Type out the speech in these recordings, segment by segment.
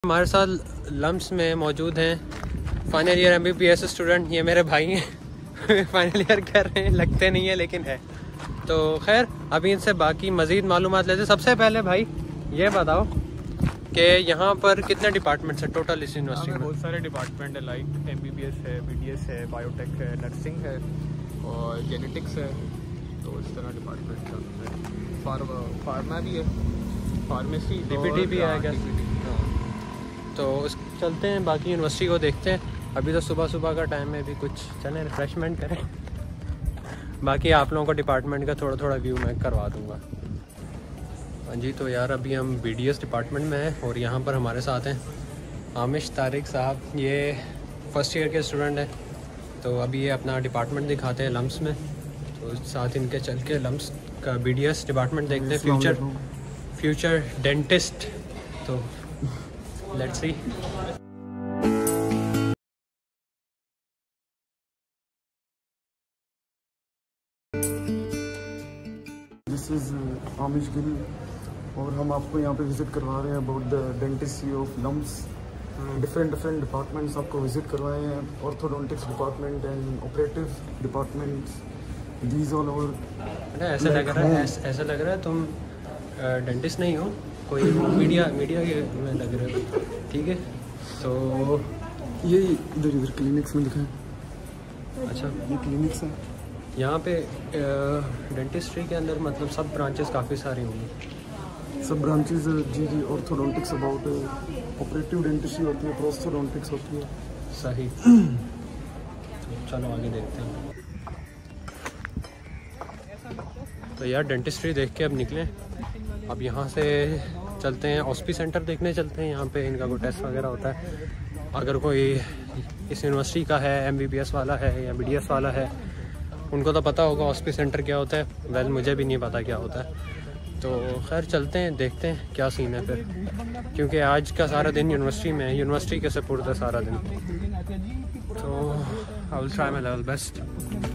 हमारे साथ लम्स में मौजूद हैं फाइनल ईयर MBBS स्टूडेंट। ये मेरे भाई हैं फाइनल ईयर कर रहे हैं, लगते नहीं है लेकिन है। तो खैर अभी इनसे बाकी मज़ीद मालूमात लेते। सबसे पहले भाई ये बताओ कि यहाँ पर कितने डिपार्टमेंट्स हैं टोटल इस यूनिवर्सिटी में? बहुत सारे डिपार्टमेंट है, लाइक MBBS है, BDS है, बायोटेक है, नर्सिंग है और जेनेटिक्स है। तो इस तरह डिपार्टमेंट है। फार्मा भी है, फार्मेसी, DPT भी है क्या? तो चलते हैं बाकी यूनिवर्सिटी को देखते हैं। अभी तो सुबह सुबह का टाइम है, अभी कुछ चलें रिफ्रेशमेंट करें। बाकी आप लोगों को डिपार्टमेंट का थोड़ा थोड़ा व्यू मैं करवा दूँगा। हाँ जी, तो यार अभी हम BDS डिपार्टमेंट में हैं और यहाँ पर हमारे साथ हैं आमिश तारिक साहब। ये फर्स्ट ईयर के स्टूडेंट हैं। तो अभी ये अपना डिपार्टमेंट दिखाते हैं लम्स में। तो साथ इनके चल के लम्स का BDS डिपार्टमेंट देखते हैं, फ्यूचर डेंटिस्ट। तो let's see. This is Aamish Gill और हम आपको यहाँ पे विज़िट करवा रहे हैं about the dentistry of LUMS. Different departments आपको विज़िट करवाए हैं, orthodontics department and operative departments. These all over ऐसा लग रहा है तुम डेंटिस्ट नहीं हो, कोई मीडिया के में लग रहे हो। ठीक है, तो ये इधर क्लिनिक्स में दिखाएं। अच्छा, ये क्लिनिक्स हैं यहाँ पे डेंटिस्ट्री के अंदर मतलब सब ब्रांचेस काफ़ी सारी होंगी। सब ब्रांचेस जी ऑर्थोडोंटिक्स अबाउट ऑपरेटिव डेंटिस्ट्री होती है, प्रोस्थोडोंटिक्स होती है। सही। तो चलो आगे देखते हैं। तो यार डेंटिस्ट्री देख के अब निकलें। अब यहाँ से चलते हैं ऑस्पी सेंटर देखने चलते हैं। यहाँ पे इनका कोई टेस्ट वगैरह होता है। अगर कोई इस यूनिवर्सिटी का है, MBBS वाला है या BDS वाला है, उनको तो पता होगा ऑस्पी सेंटर क्या होता है। वेल मुझे भी नहीं पता क्या होता है। तो खैर चलते हैं, देखते हैं क्या सीन है फिर, क्योंकि आज का सारा दिन यूनिवर्सिटी में है, यूनिवर्सिटी के सपोर्ट है सारा दिन। तो I will try my level best.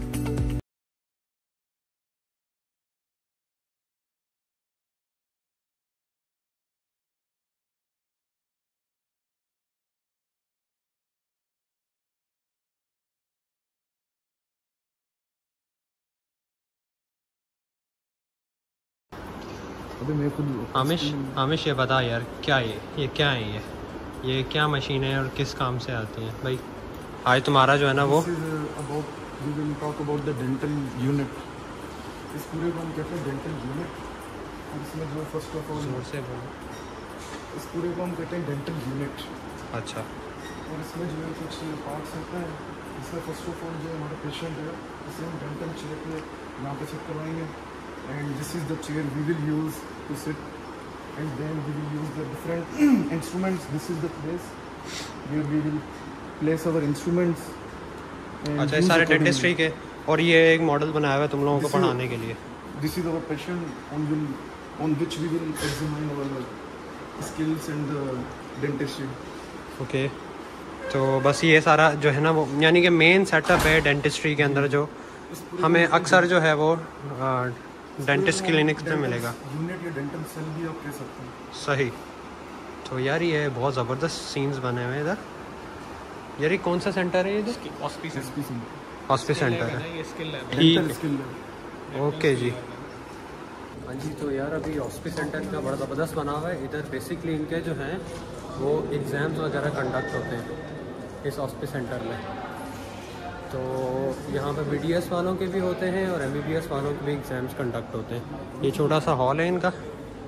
अभी मैं खुद आमिश ये बता यार, क्या ये क्या है? ये क्या मशीन है और किस काम से आती है भाई? आज तुम्हारा जो है ना वो talk about the dental unit. इस पूरे को हम कहते हैं डेंटल यूनिट। इसमें जो फर्स्ट ऑफ ऑल जोर से बोलो। इस पूरे को हम कहते हैं डेंटल यूनिट। अच्छा, और इसमें जो है कुछ पार्ट्स होते हैं। इसमें फर्स्ट ऑफ ऑल जो हमारा पेशेंट है इसे हम डेंटल चेयर पे यहाँ पे सेट करवाएंगे। And this is the chair we will use to sit, and then we will use the different instruments. This is the place where we will place our instruments. अच्छा, सारे dentistry के। और ये एक मॉडल बनाया हुआ है तुम लोगों को पढ़ाने के लिए। This is our patient on which we will examine our skills and dentistry. Okay, तो बस ये सारा जो है ना वो यानी कि मेन सेटअप है डेंटिस्ट्री के अंदर, जो हमें अक्सर जो है वो डेंटिस्ट क्लिनिक्स में मिलेगा। यूनिट या डेंटल सेल भी आप कह सकते हैं। सही। तो यार ये बहुत ज़बरदस्त सीन्स बने हुए हैं इधर। यार ये कौन सा सेंटर है? इधर हॉस्पी सेंटर है। ये स्किल ठीक, ओके जी। हाँ जी, तो यार अभी हॉस्पी सेंटर का बड़ा ज़बरदस्त बना हुआ है। इधर बेसिकली इनके जो हैं वो एग्ज़ाम्स वगैरह कंडक्ट होते हैं इस हॉस्पी सेंटर में। तो यहाँ पे BDS वालों के भी होते हैं और MBBS वालों के भी एग्ज़ाम्स कंडक्ट होते हैं। ये छोटा सा हॉल है इनका।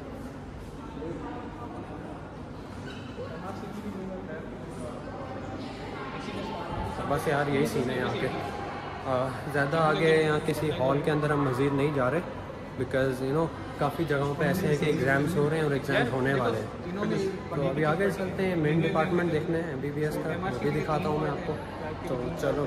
बस यार यही सीन है यहाँ पे। ज़्यादा आगे यहाँ किसी हॉल के अंदर हम मज़ीद नहीं जा रहे, बिकॉज़ यू नो काफ़ी जगहों पे ऐसे है कि एग्ज़ाम्स हो रहे हैं और एग्ज़ाम्स होने वाले हैं। तो अभी आगे चलते हैं, मेन डिपार्टमेंट देखने हैं MBBS का, वो भी दिखाता हूँ मैं आपको। तो चलो।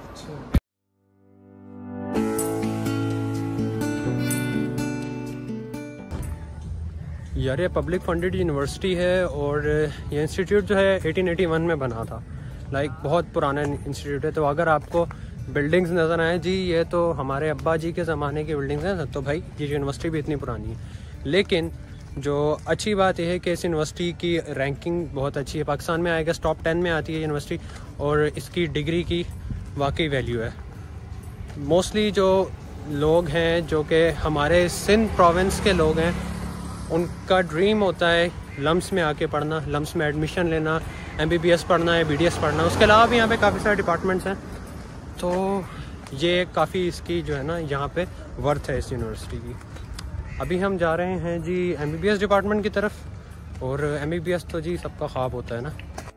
यार ये पब्लिक फंडेड यूनिवर्सिटी है और ये इंस्टीट्यूट जो है 1881 में बना था। लाइक बहुत पुराना इंस्टीट्यूट है। तो अगर आपको बिल्डिंग्स नज़र आए, जी ये तो हमारे अब्बा जी के ज़माने की बिल्डिंग्स हैं, तो भाई ये यूनिवर्सिटी भी इतनी पुरानी है। लेकिन जो अच्छी बात यह है कि इस यूनिवर्सिटी की रैंकिंग बहुत अच्छी है, पाकिस्तान में आएगा टॉप 10 में आती है यूनिवर्सिटी, और इसकी डिग्री की वाकई वैल्यू है। मोस्टली जो लोग हैं जो कि हमारे सिंध प्रोविंस के लोग हैं, उनका ड्रीम होता है लम्स में आके पढ़ना, लम्स में एडमिशन लेना, MBBS पढ़ना है, BDS पढ़ना। उसके अलावा भी यहाँ पे काफ़ी सारे डिपार्टमेंट्स हैं, तो ये काफ़ी इसकी जो है ना यहाँ पे वर्थ है इस यूनिवर्सिटी की। अभी हम जा रहे हैं जी MBBS डिपार्टमेंट की तरफ, और MBBS तो जी सबका ख्वाब होता है ना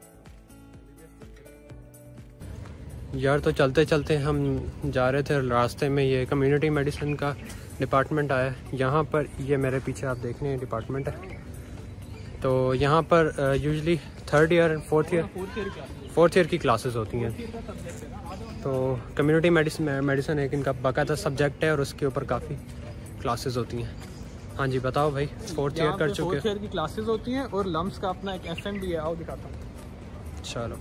यार। तो चलते चलते हम जा रहे थे, रास्ते में ये कम्युनिटी मेडिसिन का डिपार्टमेंट आया। यहाँ पर ये मेरे पीछे आप देख रहे हैं डिपार्टमेंट है। तो यहाँ पर usually 3rd year and 4th year की क्लासेस होती हैं। तो कम्युनिटी मेडिसिन एक इनका बाकायदा सब्जेक्ट है और उसके ऊपर काफ़ी क्लासेस होती हैं। हाँ जी बताओ भाई, 4th ईयर कर चुके हैं। 4th ईयर की क्लासेस होती हैं और लम्स का अपना एक FM भी है, आओ दिखाता हूँ। चलो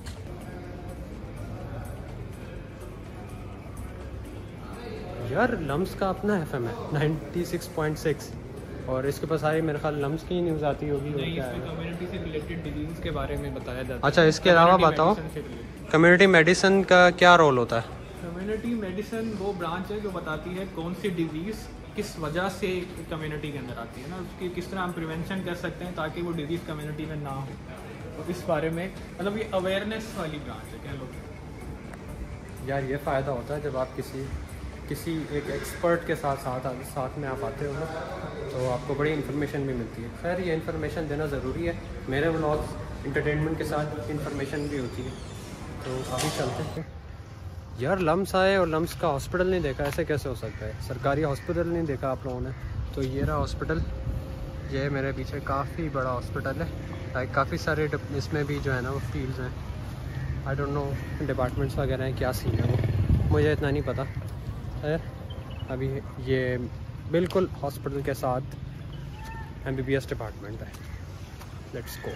यार, लम्स का अपना FM है 96.6, और इसके पास सारी मेरे ख्याल लम्स की न्यूज़ आती होगी। नहीं, इसमें कम्युनिटी से रिलेटेड डिजीज़ के बारे में बताया जाता है। अच्छा, इसके अलावा बताओ कम्युनिटी मेडिसिन का क्या रोल होता है? कम्युनिटी मेडिसिन वो ब्रांच है जो बताती है कौन सी डिजीज़ किस वजह से कम्युनिटी के अंदर आती है ना, उसकी किस तरह हम प्रिवेंशन कर सकते हैं ताकि वो डिजीज़ कम्युनिटी में ना हो। तो इस बारे में मतलब ये अवेयरनेस वाली ब्रांच है, कह लो। यार ये फ़ायदा होता है जब आप किसी एक एक्सपर्ट के साथ में आप आते हो ना, तो आपको बड़ी इन्फॉर्मेशन भी मिलती है। खैर ये इन्फॉर्मेशन देना ज़रूरी है, मेरे व्लॉग्स इंटरटेनमेंट के साथ इन्फॉर्मेशन भी होती है। तो अभी चलते हैं यार। लम्स आए और लम्स का हॉस्पिटल नहीं देखा, ऐसे कैसे हो सकता है? सरकारी हॉस्पिटल नहीं देखा आप लोगों ने? तो ये रहा हॉस्पिटल, ये मेरे पीछे काफ़ी बड़ा हॉस्पिटल है। लाइक काफ़ी सारे इसमें भी जो है ना वो फील्ड्स हैं। आई डोंट नो डिपार्टमेंट्स वगैरह हैं, क्या सीन है वो मुझे इतना नहीं पता। खैर अभी ये बिल्कुल हॉस्पिटल के साथ MBBS डिपार्टमेंट है। Let's go.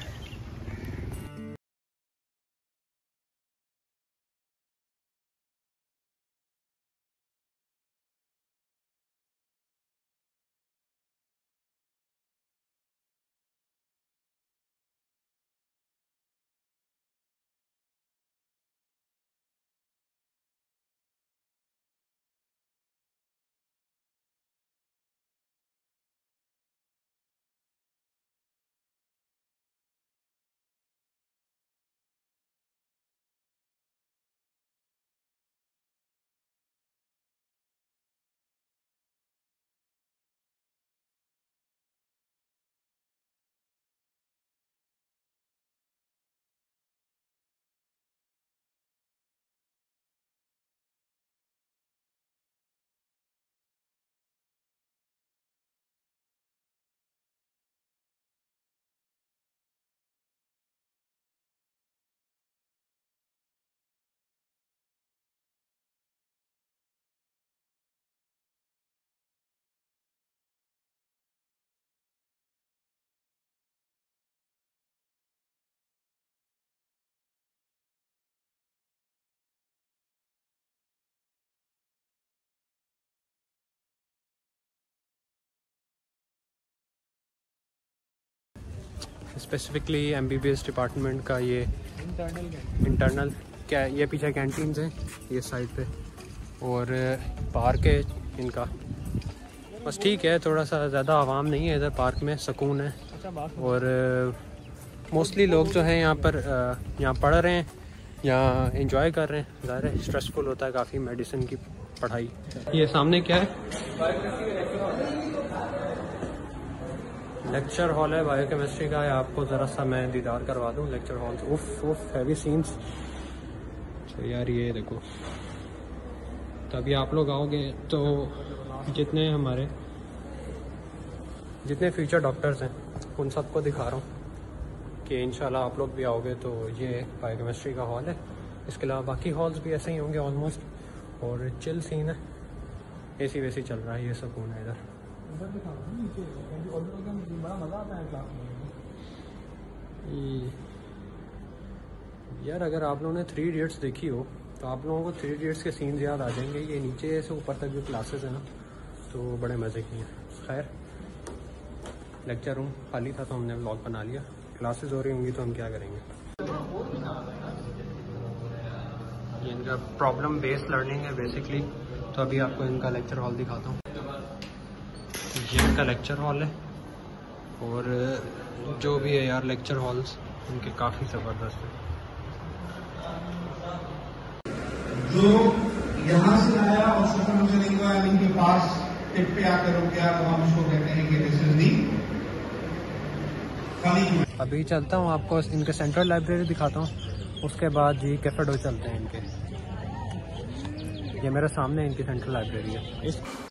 Specifically MBBS department का ये इंटरनल क्या, ये पीछे कैंटीन्स हैं ये साइड पे, और पार्क है इनका। बस ठीक है, थोड़ा सा ज़्यादा आवाम नहीं है इधर, पार्क में सुकून है। और मोस्टली लोग जो हैं यहाँ पर यहाँ पढ़ रहे हैं या एंजॉय कर रहे हैं। ज़ाहिर है स्ट्रेसफुल होता है काफ़ी मेडिसिन की पढ़ाई। ये सामने क्या है? लेक्चर हॉल है बायोकेमिस्ट्री का। आपको ज़रा सा मैं दीदार करवा दूँ लेक्चर हॉल से। उफ हैवी सीन्स। तो यार ये देखो, तभी आप लोग आओगे तो जितने फ्यूचर डॉक्टर्स हैं उन सबको दिखा रहा हूँ कि इंशाल्लाह आप लोग भी आओगे। तो ये बायोकेमिस्ट्री का हॉल है। इसके अलावा बाकी हॉल्स भी ऐसे ही होंगे ऑलमोस्ट, और चिल सीन है, AC वेसी चल रहा है, ये सुकून है इधर। बड़ा मज़ा आता है क्लास में यार। अगर आप लोगों ने 3 इडियट्स देखी हो तो आप लोगों को 3 इडियट्स के सीन्स याद आ जाएंगे। ये नीचे से ऊपर तक जो क्लासेस हैं ना, तो बड़े मज़े की हैं। खैर लेक्चर रूम खाली था तो हमने व्लॉग बना लिया। क्लासेस हो रही होंगी तो हम क्या करेंगे। ये इनका प्रॉब्लम बेस्ड लर्निंग है बेसिकली। तो अभी आपको इनका लेक्चर हॉल दिखाता हूँ। ये इनका लेक्चर हॉल है और जो भी है यार लेक्चर हॉल्स इनके काफ़ी ज़बरदस्त है। जो यहाँ से आया और फंक्शनिंग का इनके पास टिप पे आकर रुक गया तो हम उसको कहते हैं कि दिस इज दी फनी। अभी चलता हूँ आपको इनके सेंट्रल लाइब्रेरी दिखाता हूँ, उसके बाद जी कैफेडो चलते हैं इनके। ये मेरे सामने इनकी सेंट्रल लाइब्रेरी है। इस